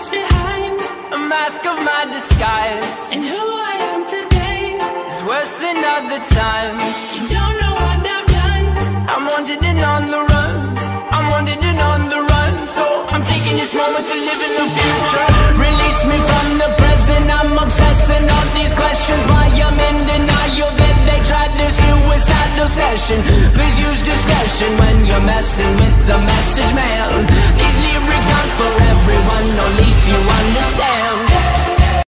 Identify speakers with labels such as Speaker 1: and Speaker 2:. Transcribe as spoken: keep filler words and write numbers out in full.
Speaker 1: what's behind
Speaker 2: a mask of my disguise.
Speaker 1: And who I am today
Speaker 2: is worse than other times.
Speaker 1: You don't know what I've done.
Speaker 2: I'm wanted and on the run. I'm wanted and on the run. So I'm taking this moment to live in the future. Release me from the present. I'm obsessing on these questions. Why I'm in denial that they tried this suicidal session. Please use discretion when you're messing with the message, man. These lyrics aren't for everyone, only if you understand.